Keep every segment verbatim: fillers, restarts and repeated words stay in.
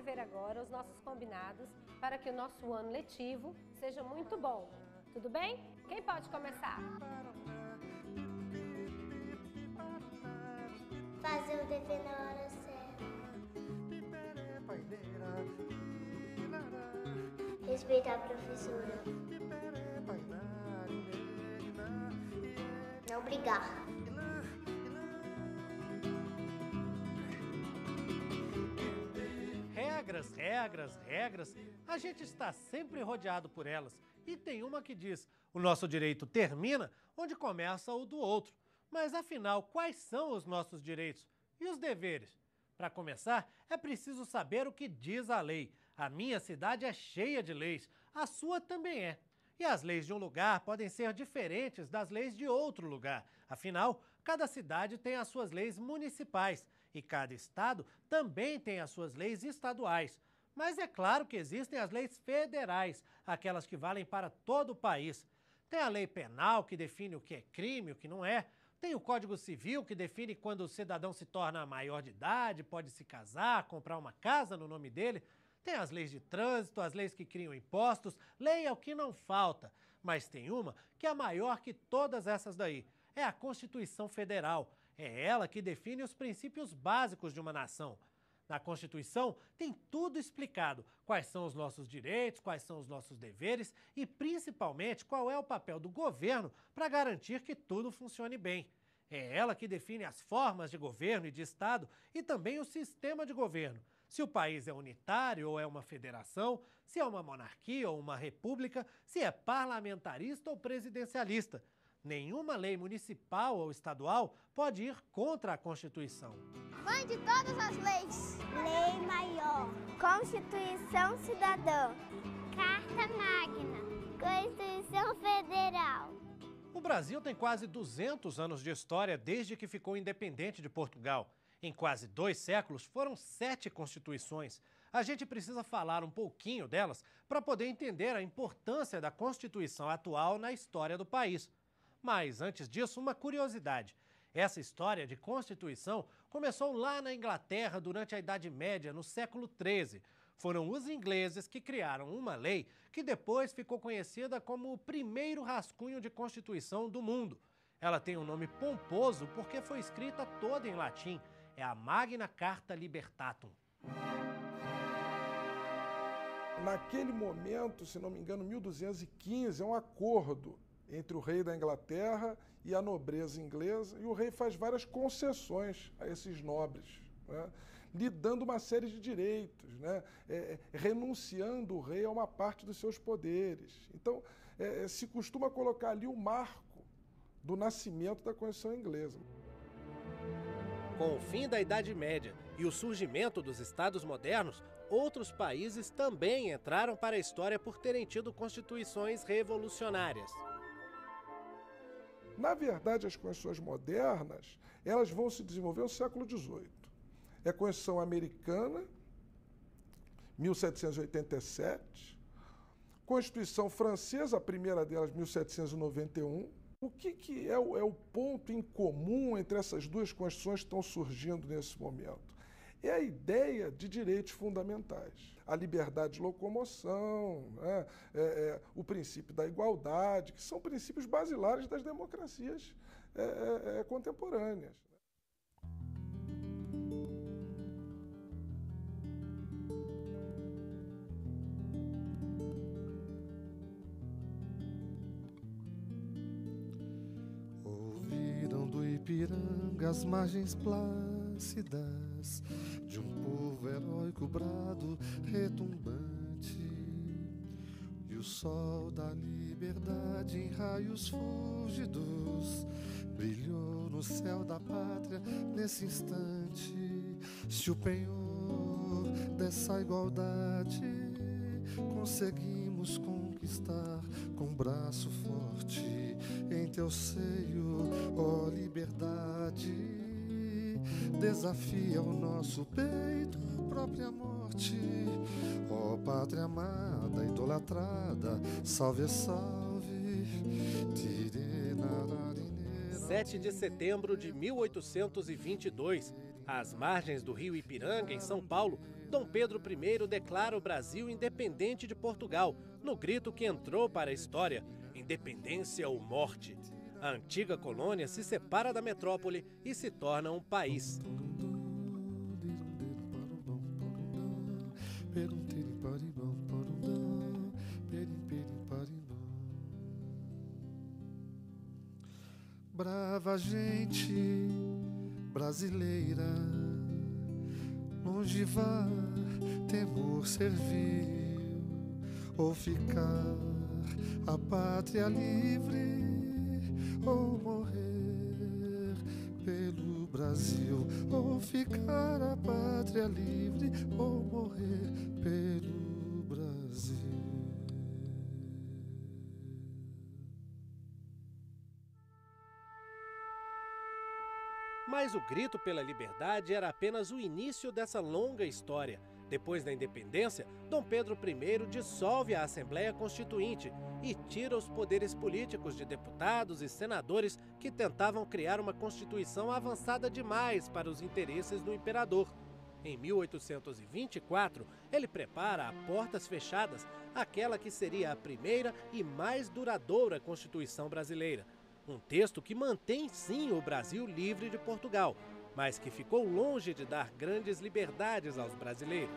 rever agora os nossos combinados para que o nosso ano letivo seja muito bom. Tudo bem? Quem pode começar? Fazer o dever na hora certa. Respeitar a professora. Não brigar. Regras, regras, regras, a gente está sempre rodeado por elas. E tem uma que diz, o nosso direito termina onde começa o do outro. Mas afinal, quais são os nossos direitos e os deveres? Para começar, é preciso saber o que diz a lei. A minha cidade é cheia de leis, a sua também é. E as leis de um lugar podem ser diferentes das leis de outro lugar. Afinal, cada cidade tem as suas leis municipais e cada estado também tem as suas leis estaduais. Mas é claro que existem as leis federais, aquelas que valem para todo o país. Tem a lei penal, que define o que é crime e o que não é. Tem o Código Civil, que define quando o cidadão se torna maior de idade, pode se casar, comprar uma casa no nome dele. Tem as leis de trânsito, as leis que criam impostos, lei é o que não falta. Mas tem uma que é maior que todas essas daí. É a Constituição Federal. É ela que define os princípios básicos de uma nação. Na Constituição tem tudo explicado, quais são os nossos direitos, quais são os nossos deveres e principalmente qual é o papel do governo para garantir que tudo funcione bem. É ela que define as formas de governo e de Estado e também o sistema de governo. Se o país é unitário ou é uma federação, se é uma monarquia ou uma república, se é parlamentarista ou presidencialista. Nenhuma lei municipal ou estadual pode ir contra a Constituição. Mãe de todas as leis. Lei maior. Constituição cidadã. Carta Magna. Constituição Federal. O Brasil tem quase duzentos anos de história desde que ficou independente de Portugal. Em quase dois séculos, foram sete constituições. A gente precisa falar um pouquinho delas para poder entender a importância da Constituição atual na história do país. Mas, antes disso, uma curiosidade. Essa história de Constituição começou lá na Inglaterra durante a Idade Média, no século treze. Foram os ingleses que criaram uma lei que depois ficou conhecida como o primeiro rascunho de Constituição do mundo. Ela tem um nome pomposo porque foi escrita toda em latim. É a Magna Carta Libertatum. Naquele momento, se não me engano, mil duzentos e quinze, é um acordo entre o rei da Inglaterra e a nobreza inglesa, e o rei faz várias concessões a esses nobres, né, lhe dando uma série de direitos, né, é, renunciando o rei a uma parte dos seus poderes. Então, é, se costuma colocar ali o marco do nascimento da Constituição inglesa. Com o fim da Idade Média e o surgimento dos Estados modernos, outros países também entraram para a história por terem tido constituições revolucionárias. Na verdade, as constituições modernas, elas vão se desenvolver no século dezoito. É a Constituição Americana, mil setecentos e oitenta e sete, Constituição Francesa, a primeira delas, mil setecentos e noventa e um. O que, que é, o, é o ponto em comum entre essas duas constituições que estão surgindo nesse momento? É a ideia de direitos fundamentais. A liberdade de locomoção, né? é, é, o princípio da igualdade, que são princípios basilares das democracias é, é, é, contemporâneas. Ouviram do Ipiranga as margens plácidas de um povo heróico brado retumbante, e o sol da liberdade em raios fúlgidos brilhou no céu da pátria nesse instante. Se o penhor dessa igualdade conseguimos conquistar com braço forte em teu seio, ó liberdade, desafia o nosso peito a própria morte. Ó pátria amada, idolatrada, salve, salve. sete de setembro de mil oitocentos e vinte e dois, Às margens do rio Ipiranga, em São Paulo, Dom Pedro I declara o Brasil independente de Portugal, no grito que entrou para a história: independência ou morte. A antiga colônia se separa da metrópole e se torna um país. Brava gente brasileira, longe vá, temor servil, ou ficar a pátria livre, ou morrer pelo Brasil, ou ficar a pátria livre, ou morrer pelo Brasil. Mas o grito pela liberdade era apenas o início dessa longa história. Depois da independência, Dom Pedro I dissolve a Assembleia Constituinte e tira os poderes políticos de deputados e senadores que tentavam criar uma Constituição avançada demais para os interesses do imperador. Em mil oitocentos e vinte e quatro, ele prepara a portas fechadas aquela que seria a primeira e mais duradoura Constituição brasileira. Um texto que mantém sim o Brasil livre de Portugal, mas que ficou longe de dar grandes liberdades aos brasileiros.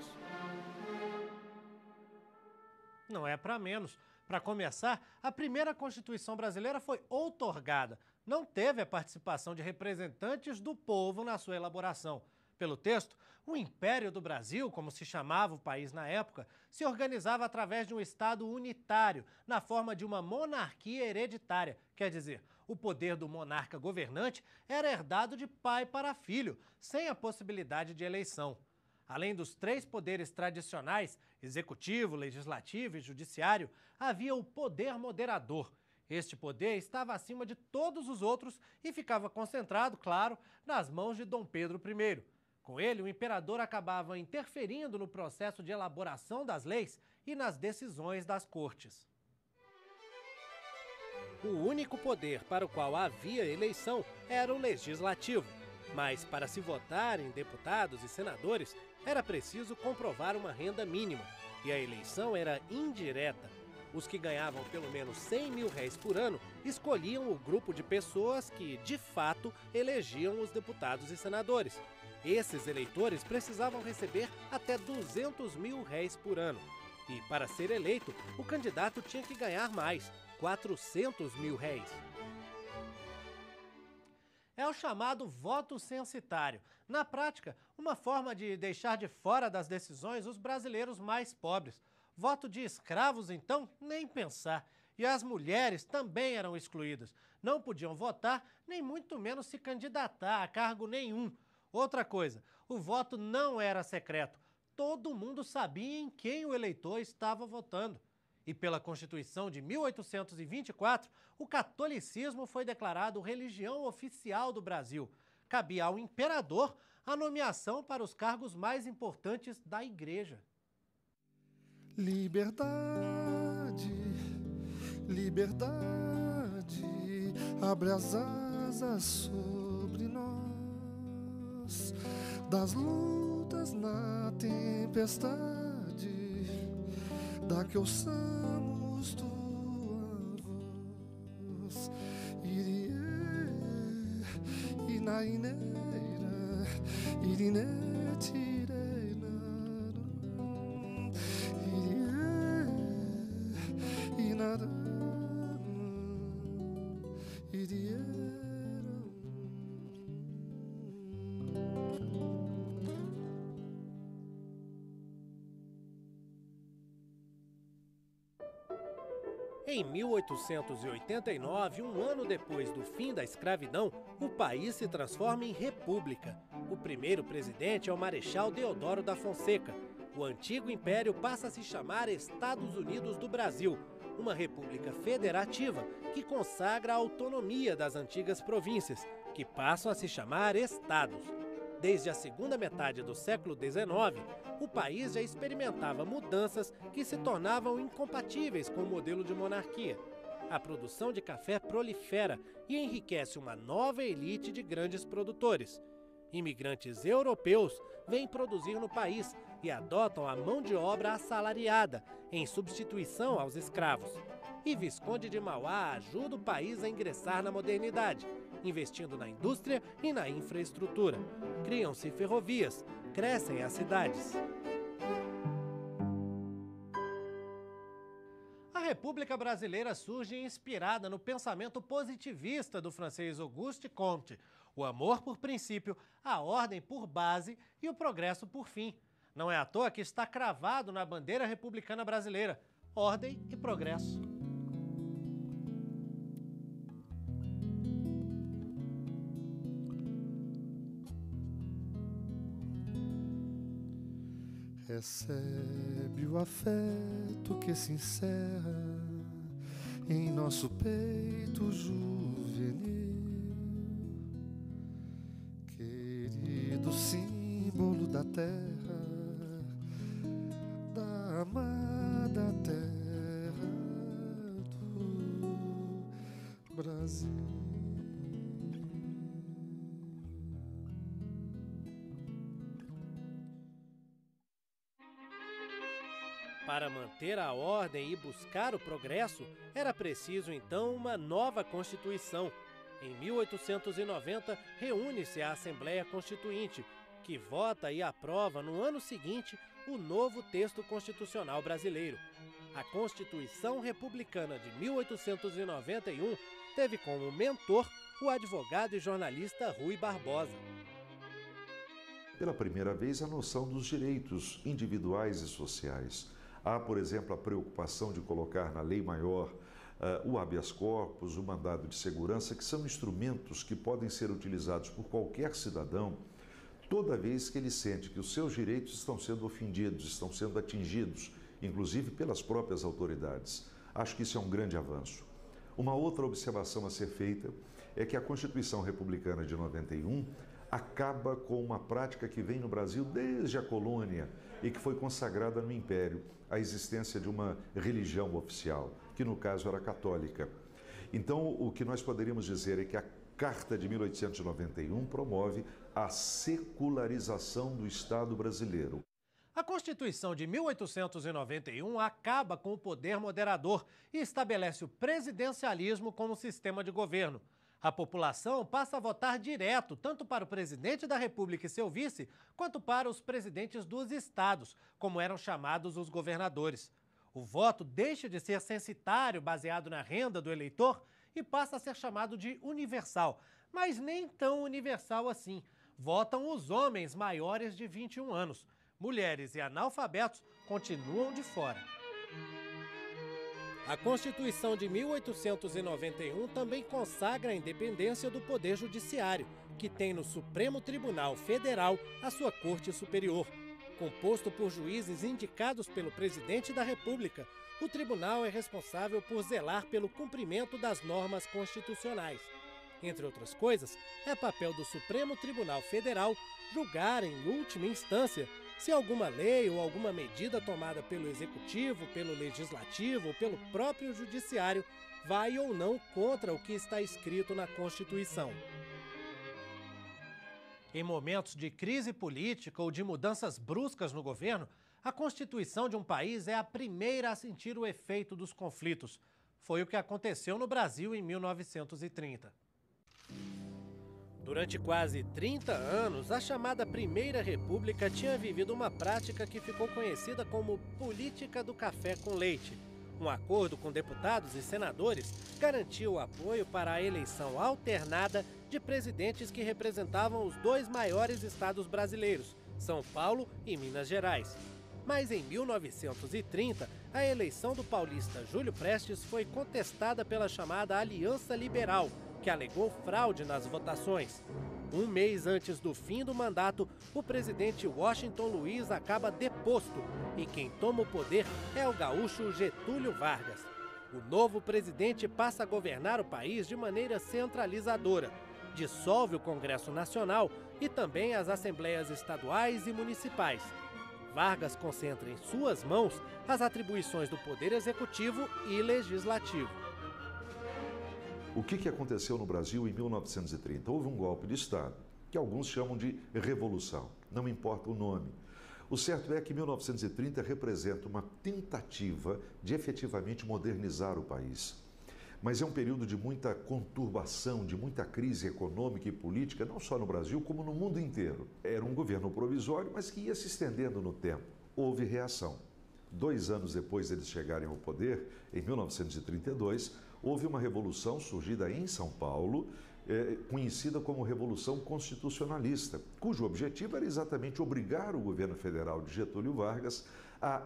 Não é para menos. Para começar, a primeira Constituição brasileira foi outorgada. Não teve a participação de representantes do povo na sua elaboração. Pelo texto, o Império do Brasil, como se chamava o país na época, se organizava através de um Estado unitário, na forma de uma monarquia hereditária, quer dizer, o poder do monarca governante era herdado de pai para filho, sem a possibilidade de eleição. Além dos três poderes tradicionais, executivo, legislativo e judiciário, havia o poder moderador. Este poder estava acima de todos os outros e ficava concentrado, claro, nas mãos de Dom Pedro I. Com ele, o imperador acabava interferindo no processo de elaboração das leis e nas decisões das cortes. O único poder para o qual havia eleição era o legislativo, mas para se votar em deputados e senadores era preciso comprovar uma renda mínima e a eleição era indireta. Os que ganhavam pelo menos cem mil réis por ano escolhiam o grupo de pessoas que, de fato, elegiam os deputados e senadores. Esses eleitores precisavam receber até duzentos mil réis por ano. E, para ser eleito, o candidato tinha que ganhar mais, quatrocentos mil réis. É o chamado voto censitário. Na prática, uma forma de deixar de fora das decisões os brasileiros mais pobres. Voto de escravos, então, nem pensar. E as mulheres também eram excluídas. Não podiam votar, nem muito menos se candidatar a cargo nenhum. Outra coisa, o voto não era secreto. Todo mundo sabia em quem o eleitor estava votando. E pela Constituição de mil oitocentos e vinte e quatro, o catolicismo foi declarado religião oficial do Brasil. Cabia ao imperador a nomeação para os cargos mais importantes da Igreja. Liberdade, liberdade, abre as asas sobre nós, das lutas na tempestade, da que ouçamos tua voz. Irie, inaineira, irine, tireina, irie, inara, irie. Em mil oitocentos e oitenta e nove, um ano depois do fim da escravidão, o país se transforma em república. O primeiro presidente é o Marechal Deodoro da Fonseca. O antigo império passa a se chamar Estados Unidos do Brasil, uma república federativa que consagra a autonomia das antigas províncias, que passam a se chamar estados. Desde a segunda metade do século dezenove, o país já experimentava mudanças que se tornavam incompatíveis com o modelo de monarquia. A produção de café prolifera e enriquece uma nova elite de grandes produtores. Imigrantes europeus vêm produzir no país e adotam a mão de obra assalariada, em substituição aos escravos. E Visconde de Mauá ajuda o país a ingressar na modernidade, investindo na indústria e na infraestrutura. Criam-se ferrovias, crescem as cidades. A República Brasileira surge inspirada no pensamento positivista do francês Auguste Comte. O amor por princípio, a ordem por base e o progresso por fim. Não é à toa que está cravado na bandeira republicana brasileira: ordem e progresso. Recebe o afeto que se encerra em nosso peito juvenil, querido símbolo da terra, da amada terra do Brasil. Para manter a ordem e buscar o progresso, era preciso então uma nova Constituição. Em mil oitocentos e noventa, reúne-se a Assembleia Constituinte, que vota e aprova no ano seguinte o novo texto constitucional brasileiro. A Constituição Republicana de mil oitocentos e noventa e um teve como mentor o advogado e jornalista Rui Barbosa. Pela primeira vez, a noção dos direitos individuais e sociais. Há, por exemplo, a preocupação de colocar na lei maior uh, o habeas corpus, o mandado de segurança, que são instrumentos que podem ser utilizados por qualquer cidadão toda vez que ele sente que os seus direitos estão sendo ofendidos, estão sendo atingidos, inclusive pelas próprias autoridades. Acho que isso é um grande avanço. Uma outra observação a ser feita é que a Constituição Republicana de noventa e um acaba com uma prática que vem no Brasil desde a colônia e que foi consagrada no Império, a existência de uma religião oficial, que no caso era católica. Então, o que nós poderíamos dizer é que a Carta de mil oitocentos e noventa e um promove a secularização do Estado brasileiro. A Constituição de mil oitocentos e noventa e um acaba com o poder moderador e estabelece o presidencialismo como sistema de governo. A população passa a votar direto, tanto para o presidente da República e seu vice, quanto para os presidentes dos estados, como eram chamados os governadores. O voto deixa de ser censitário, baseado na renda do eleitor, e passa a ser chamado de universal, mas nem tão universal assim. Votam os homens maiores de vinte e um anos. Mulheres e analfabetos continuam de fora. A Constituição de mil oitocentos e noventa e um também consagra a independência do Poder Judiciário, que tem no Supremo Tribunal Federal a sua Corte Superior. Composto por juízes indicados pelo Presidente da República, o tribunal é responsável por zelar pelo cumprimento das normas constitucionais. Entre outras coisas, é papel do Supremo Tribunal Federal julgar, em última instância, se alguma lei ou alguma medida tomada pelo Executivo, pelo Legislativo ou pelo próprio Judiciário vai ou não contra o que está escrito na Constituição. Em momentos de crise política ou de mudanças bruscas no governo, a Constituição de um país é a primeira a sentir o efeito dos conflitos. Foi o que aconteceu no Brasil em mil novecentos e trinta. Durante quase trinta anos, a chamada Primeira República tinha vivido uma prática que ficou conhecida como política do café com leite. Um acordo com deputados e senadores garantiu o apoio para a eleição alternada de presidentes que representavam os dois maiores estados brasileiros, São Paulo e Minas Gerais. Mas em mil novecentos e trinta, a eleição do paulista Júlio Prestes foi contestada pela chamada Aliança Liberal, que alegou fraude nas votações. Um mês antes do fim do mandato, o presidente Washington Luiz acaba deposto e quem toma o poder é o gaúcho Getúlio Vargas. O novo presidente passa a governar o país de maneira centralizadora, dissolve o Congresso Nacional e também as assembleias estaduais e municipais. Vargas concentra em suas mãos as atribuições do Poder Executivo e Legislativo. O que, que aconteceu no Brasil em mil novecentos e trinta? Houve um golpe de Estado que alguns chamam de revolução. Não importa o nome. O certo é que mil novecentos e trinta representa uma tentativa de efetivamente modernizar o país. Mas é um período de muita conturbação, de muita crise econômica e política, não só no Brasil, como no mundo inteiro. Era um governo provisório, mas que ia se estendendo no tempo. Houve reação. Dois anos depois deles chegarem ao poder, em mil novecentos e trinta e dois, houve uma revolução surgida em São Paulo, É, conhecida como Revolução Constitucionalista, cujo objetivo era exatamente obrigar o governo federal de Getúlio Vargas a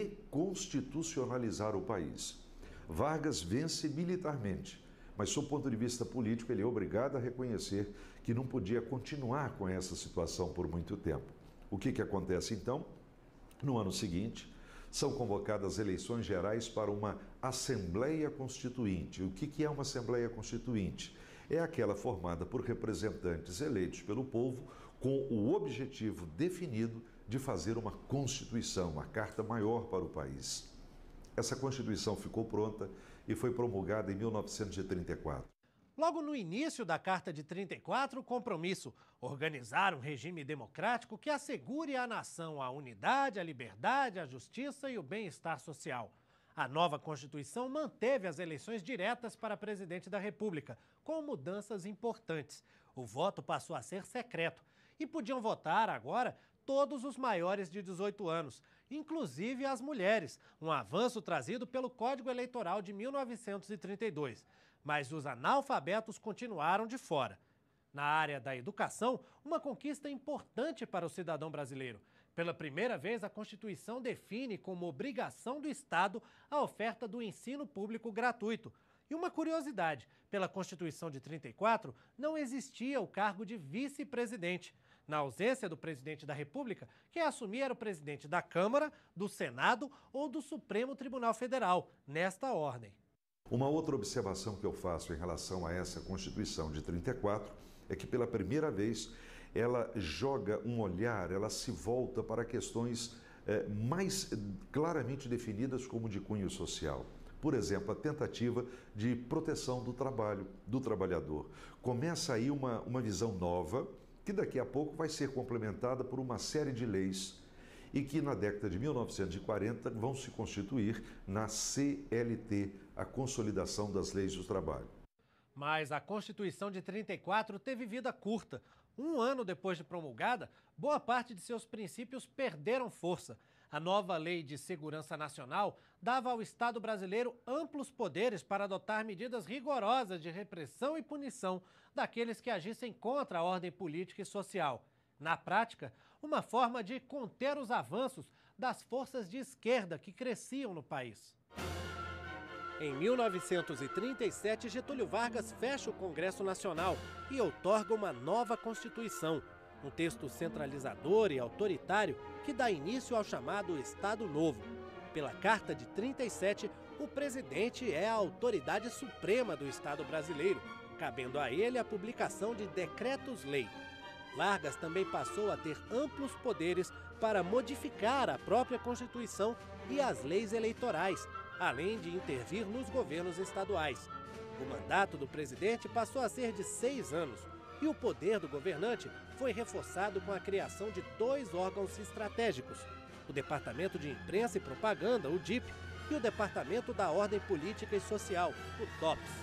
reconstitucionalizar o país. Vargas vence militarmente, mas, sob o ponto de vista político, ele é obrigado a reconhecer que não podia continuar com essa situação por muito tempo. O que, que acontece, então? No ano seguinte, são convocadas eleições gerais para uma Assembleia Constituinte. O que, que é uma Assembleia Constituinte? É aquela formada por representantes eleitos pelo povo com o objetivo definido de fazer uma Constituição, uma carta maior para o país. Essa Constituição ficou pronta e foi promulgada em mil novecentos e trinta e quatro. Logo no início da Carta de trinta e quatro, o compromisso: organizar um regime democrático que assegure à nação a unidade, a liberdade, a justiça e o bem-estar social. A nova Constituição manteve as eleições diretas para presidente da República, com mudanças importantes. O voto passou a ser secreto e podiam votar agora todos os maiores de dezoito anos, inclusive as mulheres, um avanço trazido pelo Código Eleitoral de mil novecentos e trinta e dois. Mas os analfabetos continuaram de fora. Na área da educação, uma conquista importante para o cidadão brasileiro. Pela primeira vez, a Constituição define como obrigação do Estado a oferta do ensino público gratuito. E uma curiosidade, pela Constituição de trinta e quatro, não existia o cargo de vice-presidente. Na ausência do presidente da República, quem assumia era o presidente da Câmara, do Senado ou do Supremo Tribunal Federal, nesta ordem. Uma outra observação que eu faço em relação a essa Constituição de trinta e quatro é que, pela primeira vez, ela joga um olhar, ela se volta para questões eh, mais claramente definidas como de cunho social. Por exemplo, a tentativa de proteção do trabalho, do trabalhador. Começa aí uma, uma visão nova, que daqui a pouco vai ser complementada por uma série de leis e que na década de mil novecentos e quarenta vão se constituir na C L T, a Consolidação das Leis do Trabalho. Mas a Constituição de trinta e quatro teve vida curta. Um ano depois de promulgada, boa parte de seus princípios perderam força. A nova Lei de Segurança Nacional dava ao Estado brasileiro amplos poderes para adotar medidas rigorosas de repressão e punição daqueles que agissem contra a ordem política e social. Na prática, uma forma de conter os avanços das forças de esquerda que cresciam no país. Em mil novecentos e trinta e sete, Getúlio Vargas fecha o Congresso Nacional e outorga uma nova Constituição, um texto centralizador e autoritário que dá início ao chamado Estado Novo. Pela Carta de trinta e sete, o presidente é a autoridade suprema do Estado brasileiro, cabendo a ele a publicação de decretos-lei. Vargas também passou a ter amplos poderes para modificar a própria Constituição e as leis eleitorais, além de intervir nos governos estaduais. O mandato do presidente passou a ser de seis anos e o poder do governante foi reforçado com a criação de dois órgãos estratégicos: o Departamento de Imprensa e Propaganda, o D I P, e o Departamento da Ordem Política e Social, o D O P S.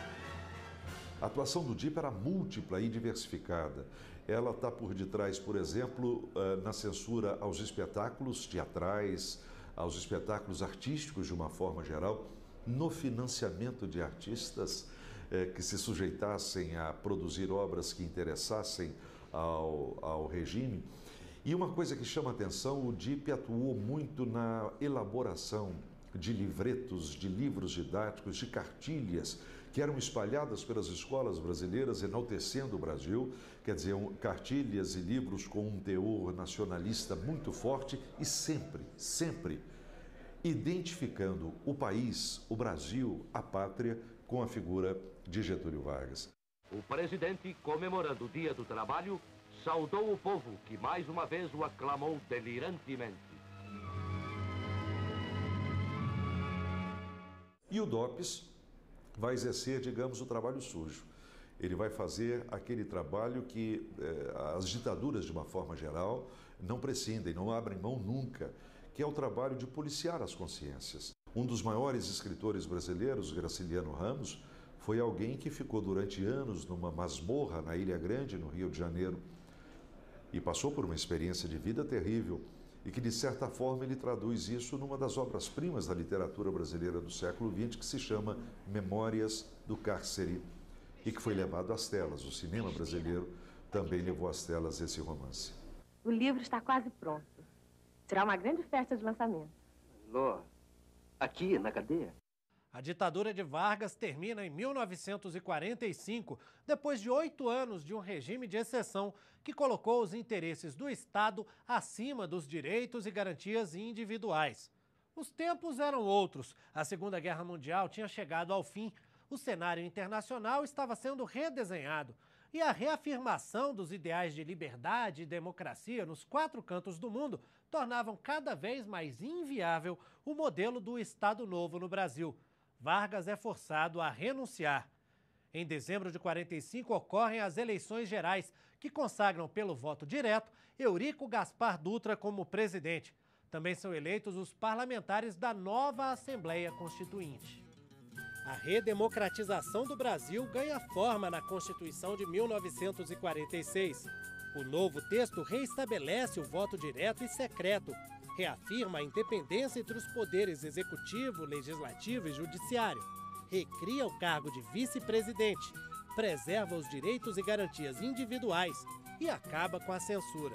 A atuação do D I P era múltipla e diversificada. Ela está por detrás, por exemplo, na censura aos espetáculos teatrais, aos espetáculos artísticos de uma forma geral, no financiamento de artistas eh, que se sujeitassem a produzir obras que interessassem ao, ao regime. E uma coisa que chama atenção, o D I P atuou muito na elaboração de livretos, de livros didáticos, de cartilhas que eram espalhadas pelas escolas brasileiras, enaltecendo o Brasil, quer dizer, um, cartilhas e livros com um teor nacionalista muito forte e sempre, sempre identificando o país, o Brasil, a pátria, com a figura de Getúlio Vargas. O presidente, comemorando o Dia do Trabalho, saudou o povo, que mais uma vez o aclamou delirantemente. E o D O P S vai exercer, digamos, o trabalho sujo. Ele vai fazer aquele trabalho que eh, as ditaduras, de uma forma geral, não prescindem, não abrem mão nunca, que é o trabalho de policiar as consciências. Um dos maiores escritores brasileiros, Graciliano Ramos, foi alguém que ficou durante anos numa masmorra na Ilha Grande, no Rio de Janeiro, e passou por uma experiência de vida terrível, e que, de certa forma, ele traduz isso numa das obras-primas da literatura brasileira do século vinte, que se chama Memórias do Cárcere, e que foi levado às telas. O cinema brasileiro também levou às telas esse romance. O livro está quase pronto. Será uma grande festa de lançamento. Ló, aqui na cadeia? A ditadura de Vargas termina em mil novecentos e quarenta e cinco, depois de oito anos de um regime de exceção que colocou os interesses do Estado acima dos direitos e garantias individuais. Os tempos eram outros. A Segunda Guerra Mundial tinha chegado ao fim. O cenário internacional estava sendo redesenhado e a reafirmação dos ideais de liberdade e democracia nos quatro cantos do mundo tornavam cada vez mais inviável o modelo do Estado Novo no Brasil. Vargas é forçado a renunciar. Em dezembro de quarenta e cinco ocorrem as eleições gerais, que consagram pelo voto direto Eurico Gaspar Dutra como presidente. Também são eleitos os parlamentares da nova Assembleia Constituinte. A redemocratização do Brasil ganha forma na Constituição de mil novecentos e quarenta e seis. O novo texto reestabelece o voto direto e secreto, reafirma a independência entre os poderes executivo, legislativo e judiciário, recria o cargo de vice-presidente, preserva os direitos e garantias individuais e acaba com a censura.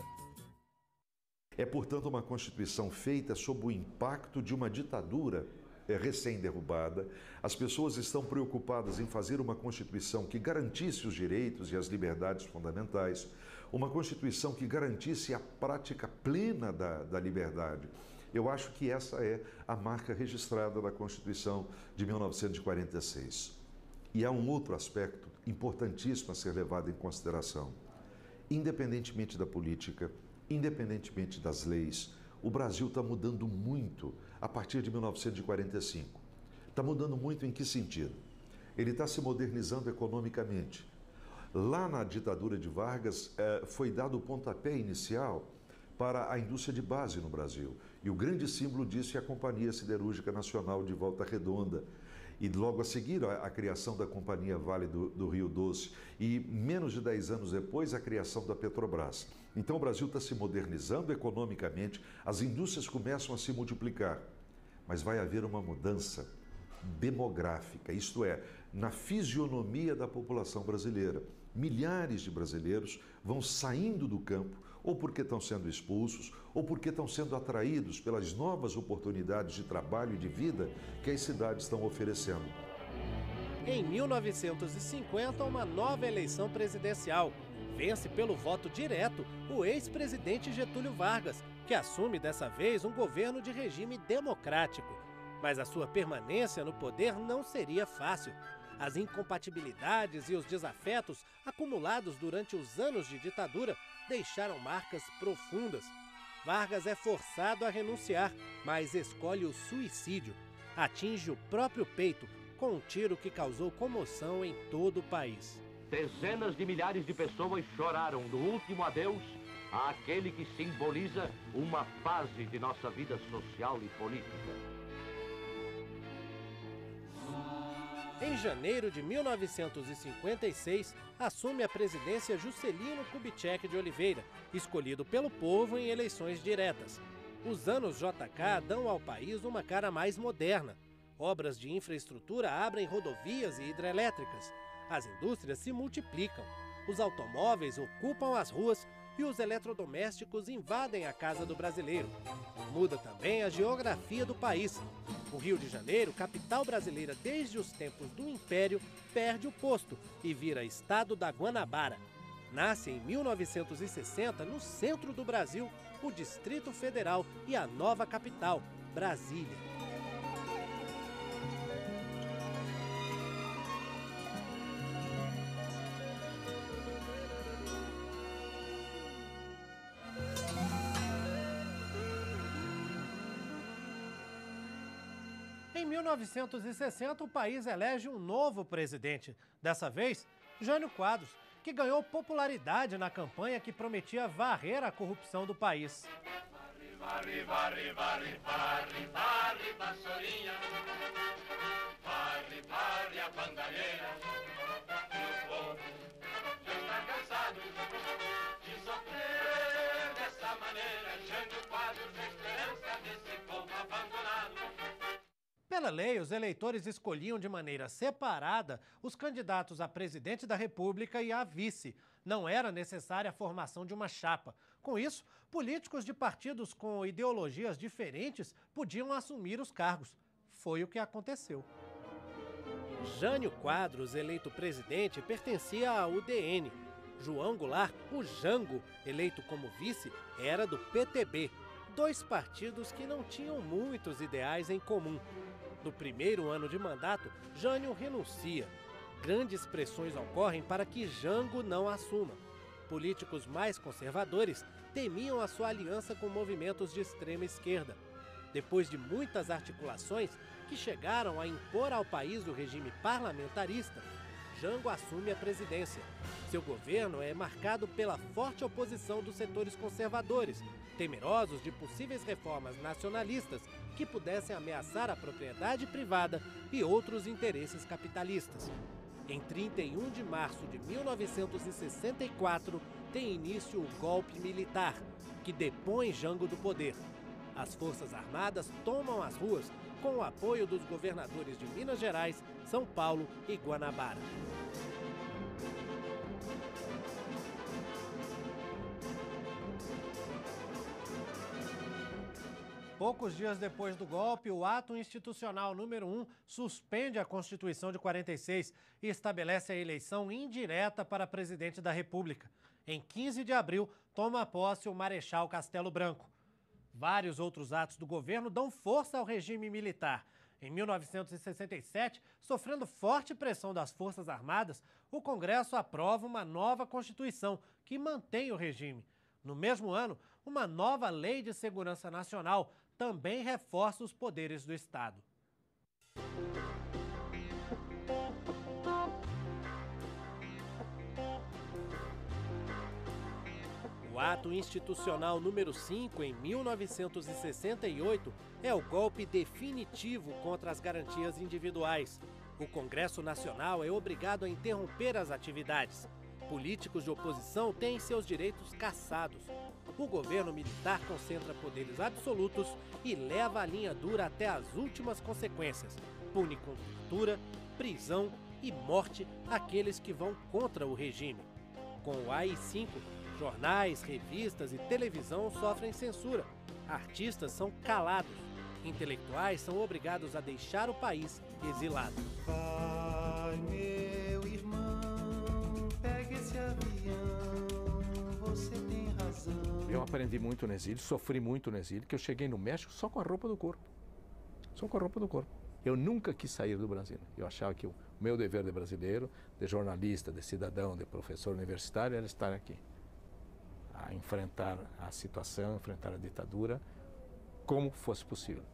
É, portanto, uma Constituição feita sob o impacto de uma ditadura é, recém-derrubada. As pessoas estão preocupadas em fazer uma Constituição que garantisse os direitos e as liberdades fundamentais, uma Constituição que garantisse a prática plena da, da liberdade. Eu acho que essa é a marca registrada da Constituição de mil novecentos e quarenta e seis. E há um outro aspecto importantíssimo a ser levado em consideração. Independentemente da política, independentemente das leis, o Brasil está mudando muito a partir de mil novecentos e quarenta e cinco. Está mudando muito em que sentido? Ele está se modernizando economicamente. Lá na ditadura de Vargas, eh, foi dado o pontapé inicial para a indústria de base no Brasil. E o grande símbolo disso é a Companhia Siderúrgica Nacional de Volta Redonda. E logo a seguir, a, a criação da Companhia Vale do, do Rio Doce. E menos de dez anos depois, a criação da Petrobras. Então o Brasil está se modernizando economicamente, as indústrias começam a se multiplicar. Mas vai haver uma mudança demográfica, isto é, na fisionomia da população brasileira. Milhares de brasileiros vão saindo do campo, ou porque estão sendo expulsos, ou porque estão sendo atraídos pelas novas oportunidades de trabalho e de vida que as cidades estão oferecendo. Em mil novecentos e cinquenta, uma nova eleição presidencial. Vence pelo voto direto o ex-presidente Getúlio Vargas, que assume dessa vez um governo de regime democrático. Mas a sua permanência no poder não seria fácil. As incompatibilidades e os desafetos acumulados durante os anos de ditadura deixaram marcas profundas. Vargas é forçado a renunciar, mas escolhe o suicídio. Atinge o próprio peito com um tiro que causou comoção em todo o país. Dezenas de milhares de pessoas choraram no último adeus àquele que simboliza uma fase de nossa vida social e política. Em janeiro de mil novecentos e cinquenta e seis, assume a presidência Juscelino Kubitschek de Oliveira, escolhido pelo povo em eleições diretas. Os anos J K dão ao país uma cara mais moderna. Obras de infraestrutura abrem rodovias e hidrelétricas. As indústrias se multiplicam. Os automóveis ocupam as ruas e os eletrodomésticos invadem a casa do brasileiro. Muda também a geografia do país. O Rio de Janeiro, capital brasileira desde os tempos do Império, perde o posto e vira estado da Guanabara. Nasce em mil novecentos e sessenta, no centro do Brasil, o Distrito Federal e a nova capital, Brasília. Em mil novecentos e sessenta, o país elege um novo presidente. Dessa vez, Jânio Quadros, que ganhou popularidade na campanha que prometia varrer a corrupção do país. Varre, varre, varre, varre, varre, vassourinha, varre, varre a bandalheira, e o povo já está cansado de sofrer dessa maneira. Jânio Quadros, a esperança desse povo abandonado. Pela lei, os eleitores escolhiam de maneira separada os candidatos a presidente da República e a vice. Não era necessária a formação de uma chapa. Com isso, políticos de partidos com ideologias diferentes podiam assumir os cargos. Foi o que aconteceu. Jânio Quadros, eleito presidente, pertencia à U D N. João Goulart, o Jango, eleito como vice, era do P T B. Dois partidos que não tinham muitos ideais em comum. No primeiro ano de mandato, Jânio renuncia. Grandes pressões ocorrem para que Jango não assuma. Políticos mais conservadores temiam a sua aliança com movimentos de extrema esquerda. Depois de muitas articulações que chegaram a impor ao país o regime parlamentarista, Jango assume a presidência. Seu governo é marcado pela forte oposição dos setores conservadores, temerosos de possíveis reformas nacionalistas que pudessem ameaçar a propriedade privada e outros interesses capitalistas. Em trinta e um de março de mil novecentos e sessenta e quatro, tem início o golpe militar, que depõe Jango do poder. As Forças Armadas tomam as ruas com o apoio dos governadores de Minas Gerais, São Paulo e Guanabara. Poucos dias depois do golpe, o ato institucional número um suspende a Constituição de quarenta e seis e estabelece a eleição indireta para presidente da República. Em quinze de abril, toma posse o Marechal Castelo Branco. Vários outros atos do governo dão força ao regime militar. Em mil novecentos e sessenta e sete, sofrendo forte pressão das Forças Armadas, o Congresso aprova uma nova Constituição que mantém o regime. No mesmo ano, uma nova Lei de Segurança Nacional também reforça os poderes do Estado. O ato institucional número cinco, em mil novecentos e sessenta e oito, é o golpe definitivo contra as garantias individuais. O Congresso Nacional é obrigado a interromper as atividades. Políticos de oposição têm seus direitos cassados. O governo militar concentra poderes absolutos e leva a linha dura até as últimas consequências. Pune com tortura, prisão e morte aqueles que vão contra o regime. Com o A I cinco, jornais, revistas e televisão sofrem censura. Artistas são calados. Intelectuais são obrigados a deixar o país exilado. Vai, meu irmão, pegue esse avião, você tem razão. Eu aprendi muito no exílio, sofri muito no exílio, que eu cheguei no México só com a roupa do corpo. Só com a roupa do corpo. Eu nunca quis sair do Brasil. Eu achava que o meu dever de brasileiro, de jornalista, de cidadão, de professor universitário, era estar aqui. A enfrentar a situação, enfrentar a ditadura, como fosse possível.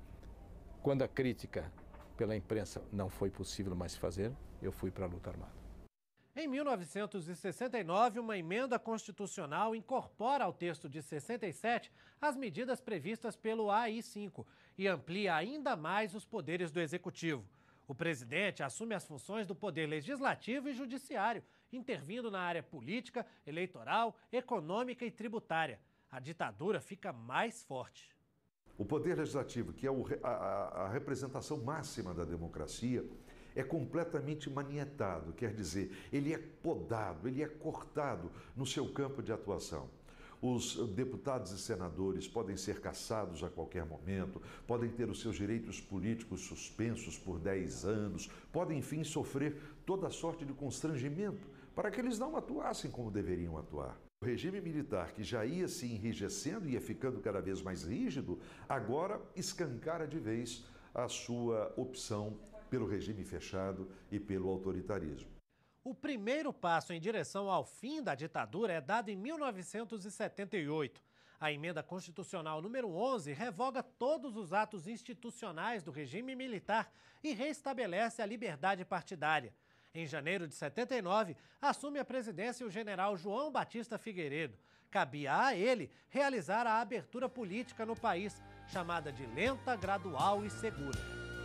Quando a crítica pela imprensa não foi possível mais fazer, eu fui para a luta armada. Em mil novecentos e sessenta e nove, uma emenda constitucional incorpora ao texto de sessenta e sete as medidas previstas pelo A I cinco e amplia ainda mais os poderes do Executivo. O presidente assume as funções do poder legislativo e judiciário, intervindo na área política, eleitoral, econômica e tributária. A ditadura fica mais forte. O poder legislativo, que é o, a, a representação máxima da democracia, é completamente manietado, quer dizer, ele é podado, ele é cortado no seu campo de atuação. Os deputados e senadores podem ser cassados a qualquer momento, podem ter os seus direitos políticos suspensos por dez anos, podem, enfim, sofrer toda sorte de constrangimento para que eles não atuassem como deveriam atuar. O regime militar, que já ia se enrijecendo e ia ficando cada vez mais rígido, agora escancara de vez a sua opção pelo regime fechado e pelo autoritarismo. O primeiro passo em direção ao fim da ditadura é dado em mil novecentos e setenta e oito. A emenda constitucional número onze revoga todos os atos institucionais do regime militar e reestabelece a liberdade partidária. Em janeiro de setenta e nove, assume a presidência o general João Batista Figueiredo. Cabia a ele realizar a abertura política no país, chamada de lenta, gradual e segura.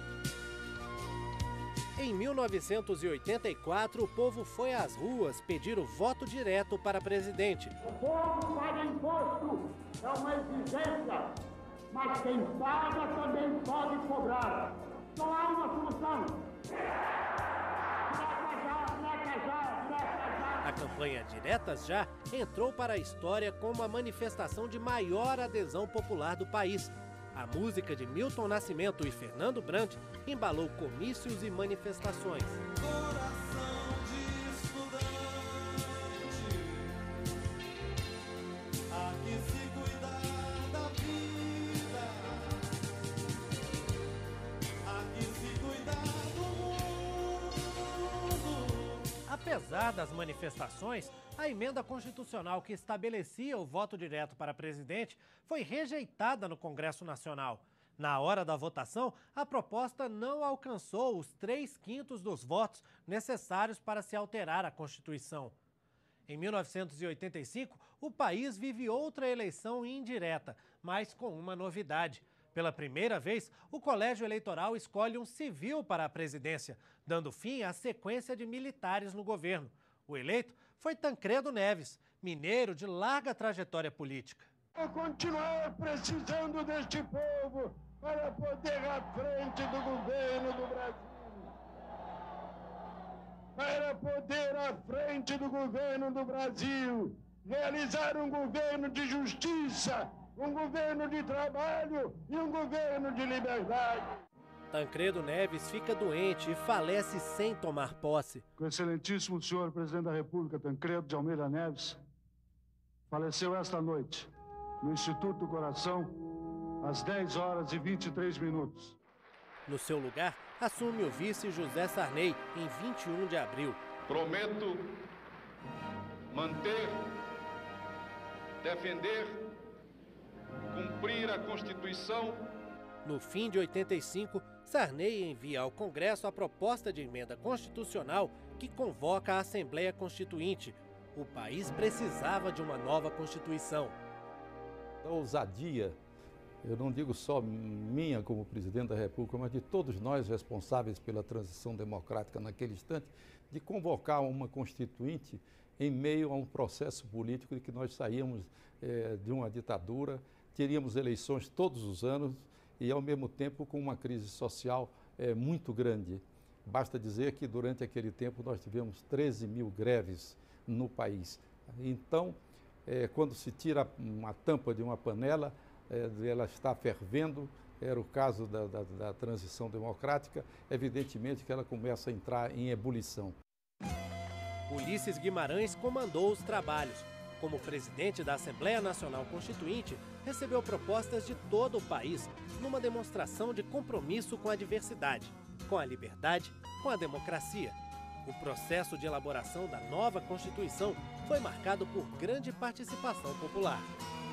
Em mil novecentos e oitenta e quatro, o povo foi às ruas pedir o voto direto para presidente. O povo paga imposto, é uma exigência, mas quem paga também pode cobrar. Não há uma solução. A campanha Diretas Já entrou para a história como a manifestação de maior adesão popular do país. A música de Milton Nascimento e Fernando Brant embalou comícios e manifestações. Coração de estudante, aqui se cuidar da vida, aqui se cuidar do mundo. Apesar das manifestações, a emenda constitucional que estabelecia o voto direto para presidente foi rejeitada no Congresso Nacional. Na hora da votação, a proposta não alcançou os três quintos dos votos necessários para se alterar a Constituição. Em mil novecentos e oitenta e cinco, o país vive outra eleição indireta, mas com uma novidade. Pela primeira vez, o colégio eleitoral escolhe um civil para a presidência, dando fim à sequência de militares no governo. O eleito foi Tancredo Neves, mineiro de larga trajetória política. Vou continuar precisando deste povo para poder à frente do governo do Brasil. Para poder à frente do governo do Brasil, realizar um governo de justiça, um governo de trabalho e um governo de liberdade. Tancredo Neves fica doente e falece sem tomar posse. O excelentíssimo senhor presidente da República, Tancredo de Almeida Neves, faleceu esta noite no Instituto do Coração, às dez horas e vinte e três minutos. No seu lugar, assume o vice José Sarney, em vinte e um de abril. Prometo manter, defender, cumprir a Constituição. No fim de oitenta e cinco, Sarney envia ao Congresso a proposta de emenda constitucional que convoca a Assembleia Constituinte. O país precisava de uma nova Constituição. A ousadia, eu não digo só minha como presidente da República, mas de todos nós responsáveis pela transição democrática naquele instante, de convocar uma Constituinte em meio a um processo político de que nós saíamos eh, de uma ditadura, teríamos eleições todos os anos, e, ao mesmo tempo, com uma crise social é, muito grande. Basta dizer que, durante aquele tempo, nós tivemos treze mil greves no país. Então, é, quando se tira uma tampa de uma panela, é, ela está fervendo, era o caso da, da, da transição democrática, evidentemente que ela começa a entrar em ebulição. Ulisses Guimarães comandou os trabalhos. Como presidente da Assembleia Nacional Constituinte, recebeu propostas de todo o país, numa demonstração de compromisso com a diversidade, com a liberdade, com a democracia. O processo de elaboração da nova Constituição foi marcado por grande participação popular.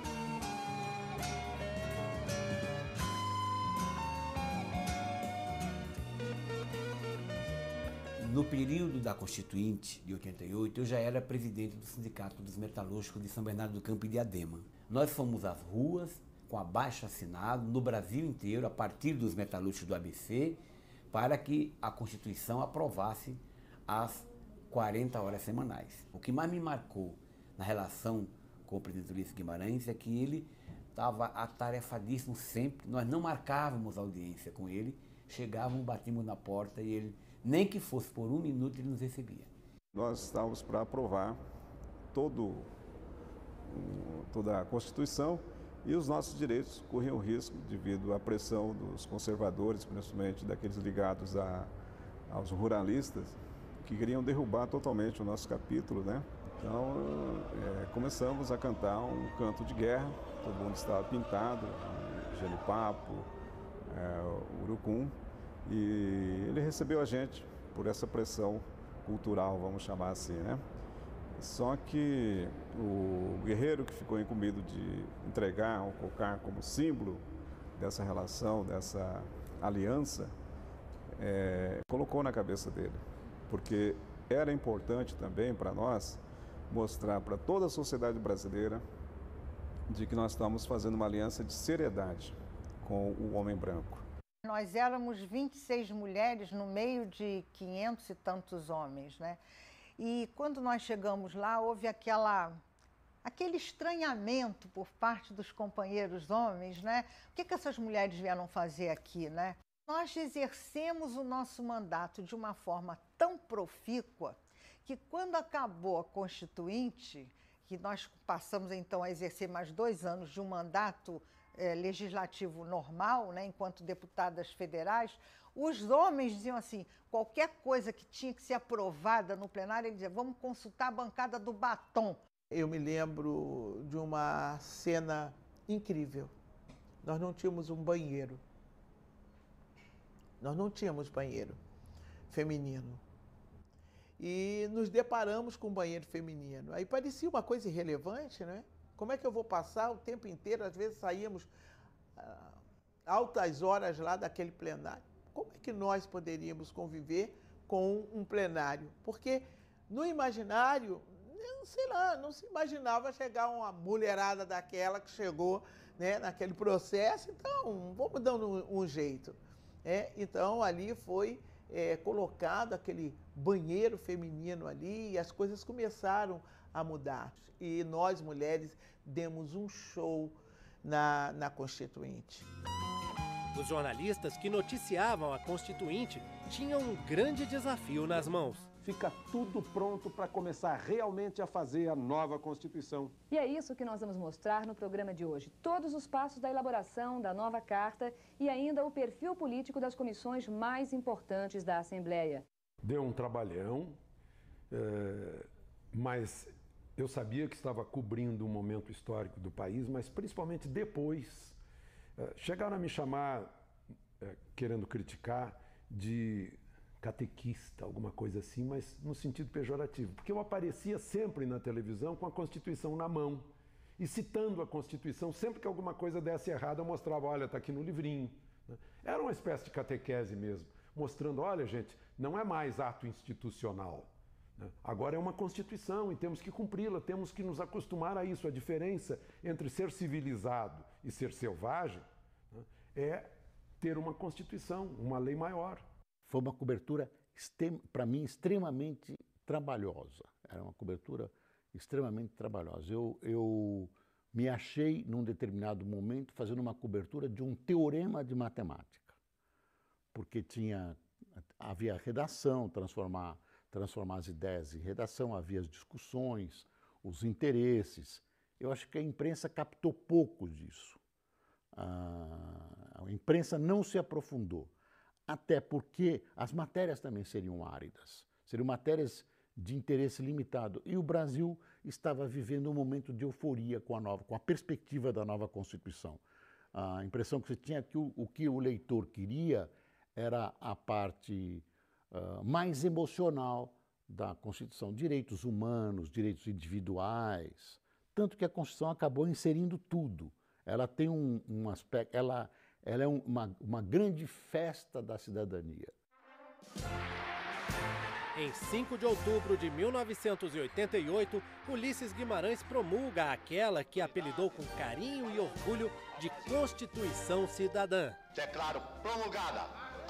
No período da Constituinte, de oitenta e oito, eu já era presidente do Sindicato dos Metalúrgicos de São Bernardo do Campo e Diadema. Nós fomos às ruas, com abaixo-assinado, no Brasil inteiro, a partir dos metalúrgicos do A B C, para que a Constituição aprovasse as quarenta horas semanais. O que mais me marcou na relação com o presidente Ulisses Guimarães é que ele estava atarefadíssimo sempre. Nós não marcávamos audiência com ele, chegávamos, batíamos na porta e ele, nem que fosse por um minuto, ele nos recebia. Nós estávamos para aprovar todo, toda a Constituição e os nossos direitos corriam risco devido à pressão dos conservadores, principalmente daqueles ligados a, aos ruralistas, que queriam derrubar totalmente o nosso capítulo, né? Então, é, começamos a cantar um canto de guerra, todo mundo estava pintado, genipapo, é, urucum, e ele recebeu a gente por essa pressão cultural, vamos chamar assim, né? Só que o guerreiro que ficou incumbido de entregar o cocar como símbolo dessa relação, dessa aliança, é, colocou na cabeça dele, porque Era importante também para nós mostrar para toda a sociedade brasileira de que nós estamos fazendo uma aliança de seriedade com o homem branco. Nós éramos vinte e seis mulheres no meio de quinhentos e tantos homens, né? E quando nós chegamos lá, houve aquela, aquele estranhamento por parte dos companheiros homens, né? O que, que essas mulheres vieram fazer aqui, né? Nós exercemos o nosso mandato de uma forma tão profícua que quando acabou a Constituinte, que nós passamos então a exercer mais dois anos de um mandato eh, legislativo normal, né, enquanto deputadas federais, os homens diziam assim, qualquer coisa que tinha que ser aprovada no plenário, eles diziam, vamos consultar a bancada do batom. Eu me lembro de uma cena incrível. Nós não tínhamos um banheiro. Nós não tínhamos banheiro feminino. E nos deparamos com um banheiro feminino. Aí parecia uma coisa irrelevante, né? Como é que eu vou passar o tempo inteiro? Às vezes saíamos ah, altas horas lá daquele plenário. Como é que nós poderíamos conviver com um plenário? Porque no imaginário, não sei lá, não se imaginava chegar uma mulherada daquela que chegou, né, naquele processo. Então, vamos dando um, um jeito. É, então, ali foi é, colocado aquele banheiro feminino ali e as coisas começaram a mudar. E nós, mulheres, demos um show na, na Constituinte. Os jornalistas que noticiavam a Constituinte tinham um grande desafio nas mãos. Fica tudo pronto para começar realmente a fazer a nova Constituição. E é isso que nós vamos mostrar no programa de hoje. Todos os passos da elaboração da nova Carta e ainda o perfil político das comissões mais importantes da Assembleia. Deu um trabalhão, é, mas eu sabia que estava cobrindo um momento histórico do país, mas principalmente depois. É, chegaram a me chamar, é, querendo criticar, de catequista, alguma coisa assim, mas no sentido pejorativo, porque eu aparecia sempre na televisão com a Constituição na mão e citando a Constituição, sempre que alguma coisa desse errado eu mostrava, olha, está aqui no livrinho. Era uma espécie de catequese mesmo, mostrando, olha gente, não é mais ato institucional, agora é uma Constituição e temos que cumpri-la, temos que nos acostumar a isso. A diferença entre ser civilizado e ser selvagem é ter uma Constituição, uma lei maior. Foi uma cobertura, para mim, extremamente trabalhosa. Era uma cobertura extremamente trabalhosa. Eu, eu me achei, num determinado momento, fazendo uma cobertura de um teorema de matemática. Porque tinha, havia redação, transformar, transformar as ideias em redação, havia as discussões, os interesses. Eu acho que a imprensa captou pouco disso. A, a imprensa não se aprofundou. Até porque as matérias também seriam áridas, seriam matérias de interesse limitado. E o Brasil estava vivendo um momento de euforia com a, nova, com a perspectiva da nova Constituição. A impressão que você tinha é que o, o que o leitor queria era a parte uh, mais emocional da Constituição. Direitos humanos, direitos individuais. Tanto que a Constituição acabou inserindo tudo. Ela tem um, um aspecto... Ela, Ela é uma, uma grande festa da cidadania. Em cinco de outubro de mil novecentos e oitenta e oito, Ulisses Guimarães promulga aquela que apelidou com carinho e orgulho de Constituição Cidadã. Declaro promulgada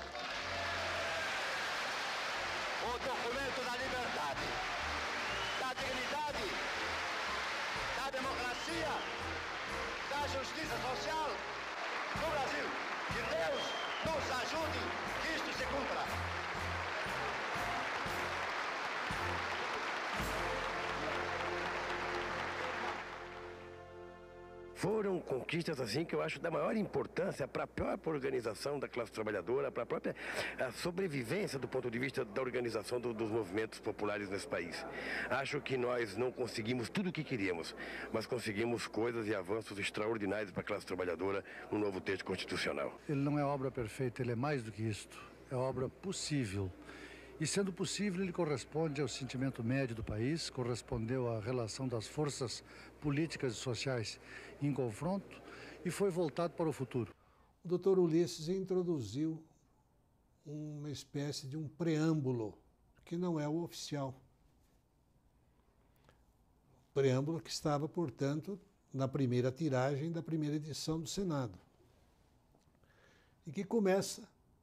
o documento da liberdade, da dignidade, da democracia, da justiça social no Brasil. Que Deus nos ajude que isto se cumpra. Foram conquistas assim que eu acho da maior importância para a própria organização da classe trabalhadora, para a própria a sobrevivência do ponto de vista da organização do, dos movimentos populares nesse país. Acho que nós não conseguimos tudo o que queríamos, mas conseguimos coisas e avanços extraordinários para a classe trabalhadora no novo texto constitucional. Ele não é obra perfeita, ele é mais do que isto. É obra possível. E sendo possível, ele corresponde ao sentimento médio do país, correspondeu à relação das forças políticas e sociais em confronto e foi voltado para o futuro. O doutor Ulisses introduziu uma espécie de um preâmbulo que não é o oficial. Preâmbulo que estava, portanto, na primeira tiragem da primeira edição do Senado. E que começa,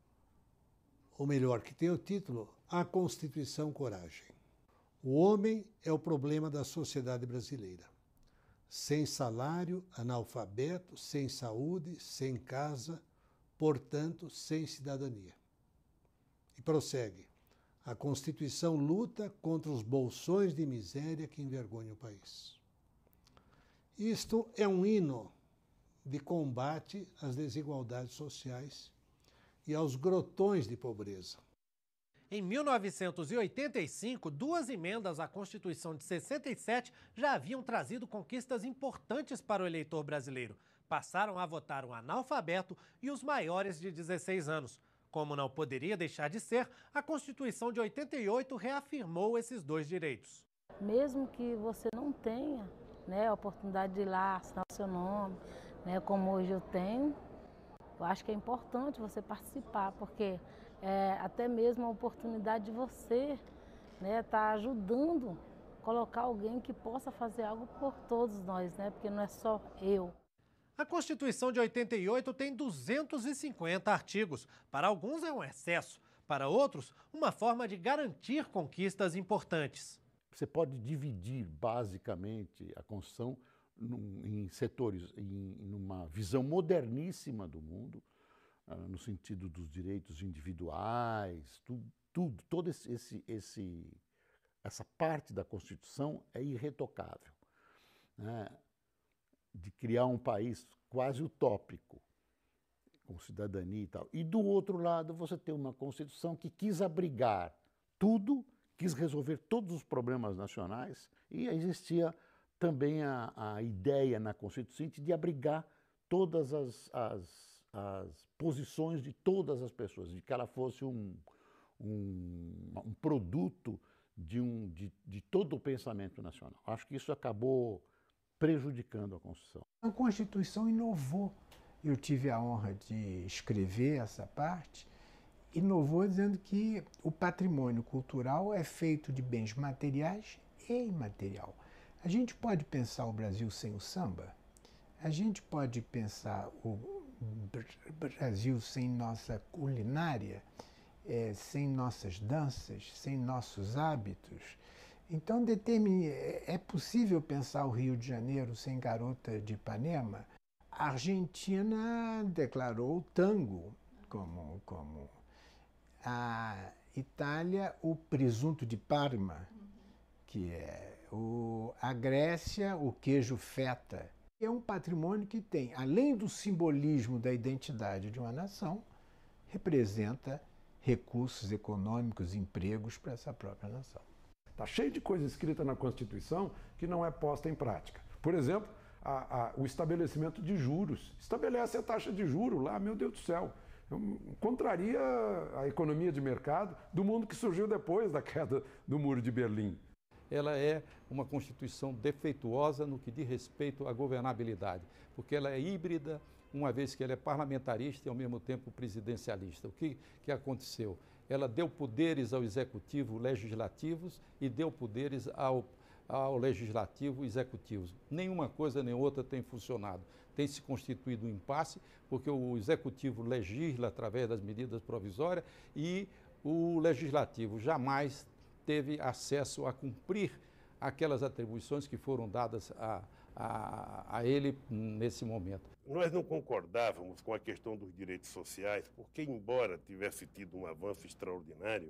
ou melhor, que tem o título A Constituição Coragem. O homem é o problema da sociedade brasileira. Sem salário, analfabeto, sem saúde, sem casa, portanto, sem cidadania. E prossegue. A Constituição luta contra os bolsões de miséria que envergonham o país. Isto é um hino de combate às desigualdades sociais e aos grotões de pobreza. Em mil novecentos e oitenta e cinco, duas emendas à Constituição de sessenta e sete já haviam trazido conquistas importantes para o eleitor brasileiro. Passaram a votar o analfabeto e os maiores de dezesseis anos. Como não poderia deixar de ser, a Constituição de oitenta e oito reafirmou esses dois direitos. Mesmo que você não tenha, né, a oportunidade de ir lá assinar o seu nome, né, como hoje eu tenho, eu acho que é importante você participar, porque é até mesmo a oportunidade de você, né, tá ajudando a colocar alguém que possa fazer algo por todos nós, né, porque não é só eu. A Constituição de oitenta e oito tem duzentos e cinquenta artigos. Para alguns é um excesso, para outros, uma forma de garantir conquistas importantes. Você pode dividir basicamente a Constituição num, em setores, em numa visão moderníssima do mundo, uh, no sentido dos direitos individuais, tudo, tudo todo esse, esse, esse, essa parte da Constituição é irretocável, né? De criar um país quase utópico, com cidadania e tal. E do outro lado, você tem uma Constituição que quis abrigar tudo, quis resolver todos os problemas nacionais, e existia também a, a ideia na Constituição de abrigar todas as, as, as posições de todas as pessoas, de que ela fosse um, um, um produto de, um, de, de todo o pensamento nacional. Acho que isso acabou prejudicando a Constituição. A Constituição inovou. Eu tive a honra de escrever essa parte. Inovou dizendo que o patrimônio cultural é feito de bens materiais e imaterial. A gente pode pensar o Brasil sem o samba? A gente pode pensar o Brasil sem nossa culinária, é, sem nossas danças, sem nossos hábitos? Então, determine, é possível pensar o Rio de Janeiro sem Garota de Ipanema? A Argentina declarou o tango como, como a Itália o presunto de Parma, que é o, a Grécia o queijo feta. É um patrimônio que tem, além do simbolismo da identidade de uma nação, representa recursos econômicos, empregos para essa própria nação. Está cheio de coisa escrita na Constituição que não é posta em prática. Por exemplo, a, a, o estabelecimento de juros. Estabelece a taxa de juros lá, meu Deus do céu. Contraria a economia de mercado do mundo que surgiu depois da queda do Muro de Berlim. Ela é uma Constituição defeituosa no que diz respeito à governabilidade, porque ela é híbrida, uma vez que ela é parlamentarista e ao mesmo tempo presidencialista. O que, que aconteceu? Ela deu poderes ao executivo legislativos e deu poderes ao, ao legislativo executivo. Nenhuma coisa nem outra tem funcionado. Tem se constituído um impasse, porque o executivo legisla através das medidas provisórias e o legislativo jamais teve acesso a cumprir aquelas atribuições que foram dadas a, a, a ele nesse momento. Nós não concordávamos com a questão dos direitos sociais, porque, embora tivesse tido um avanço extraordinário,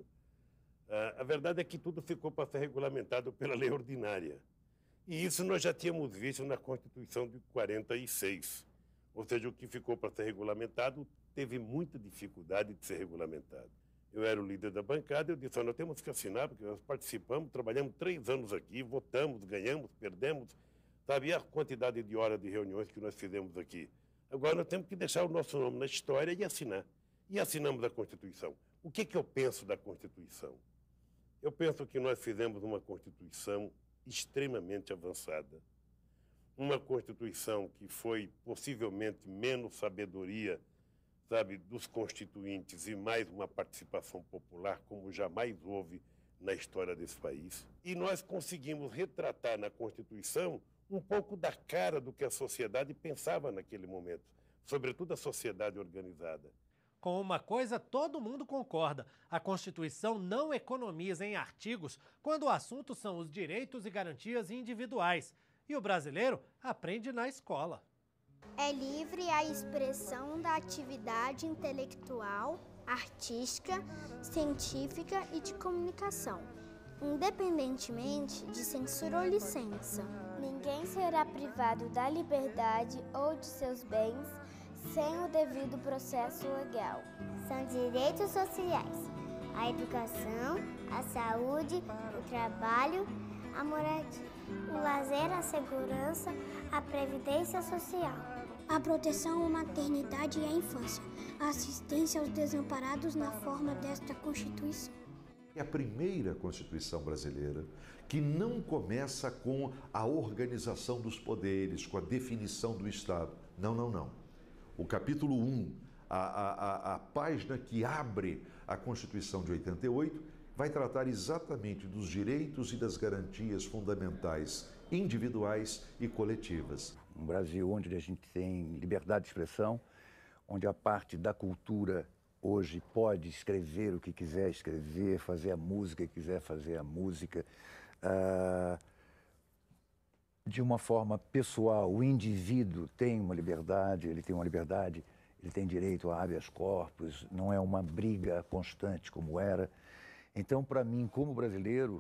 a verdade é que tudo ficou para ser regulamentado pela lei ordinária. E isso nós já tínhamos visto na Constituição de quarenta e seis. Ou seja, o que ficou para ser regulamentado teve muita dificuldade de ser regulamentado. Eu era o líder da bancada e eu disse, nós temos que assinar, porque nós participamos, trabalhamos três anos aqui, votamos, ganhamos, perdemos. Sabe a quantidade de horas de reuniões que nós fizemos aqui? Agora nós temos que deixar o nosso nome na história e assinar. E assinamos a Constituição. O que, que eu penso da Constituição? Eu penso que nós fizemos uma Constituição extremamente avançada. Uma Constituição que foi possivelmente menos sabedoria, sabe, dos constituintes e mais uma participação popular como jamais houve na história desse país. E nós conseguimos retratar na Constituição um pouco da cara do que a sociedade pensava naquele momento, sobretudo a sociedade organizada. Com uma coisa todo mundo concorda: a Constituição não economiza em artigos quando o assunto são os direitos e garantias individuais. E o brasileiro aprende na escola. É livre a expressão da atividade intelectual, artística, científica e de comunicação, independentemente de censura ou licença. Ninguém será privado da liberdade ou de seus bens sem o devido processo legal. São direitos sociais: a educação, a saúde, o trabalho, a moradia, o lazer, a segurança, a previdência social, a proteção à maternidade e à infância, a assistência aos desamparados na forma desta Constituição. É a primeira Constituição brasileira que não começa com a organização dos poderes, com a definição do Estado. Não, não, não. O capítulo um, a, a, a, a página que abre a Constituição de oitenta e oito, vai tratar exatamente dos direitos e das garantias fundamentais individuais e coletivas. Um Brasil onde a gente tem liberdade de expressão, onde a parte da cultura hoje pode escrever o que quiser escrever, fazer a música que quiser fazer a música. Uh, de uma forma pessoal, o indivíduo tem uma liberdade, ele tem uma liberdade, ele tem direito a habeas corpus, não é uma briga constante como era. Então, para mim, como brasileiro,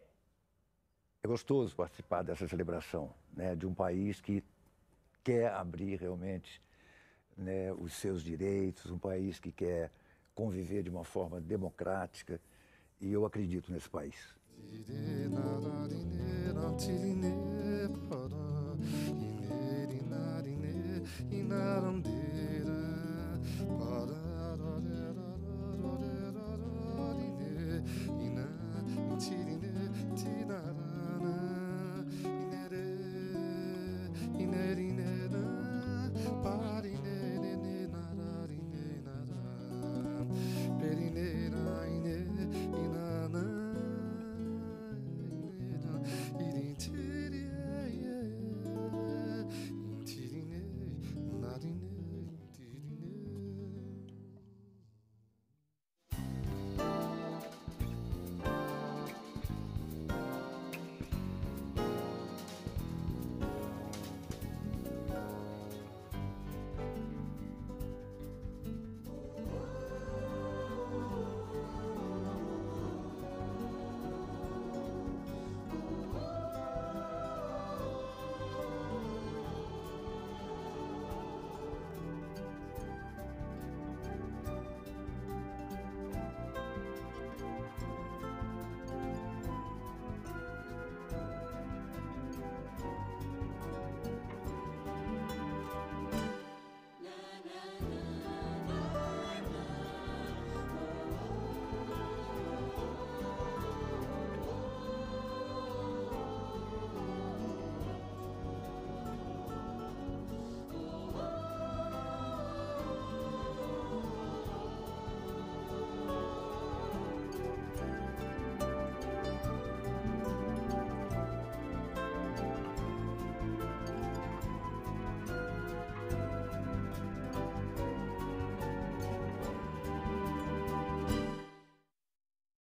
é gostoso participar dessa celebração, né, de um país que quer abrir realmente, né, os seus direitos, um país que quer conviver de uma forma democrática, e eu acredito nesse país.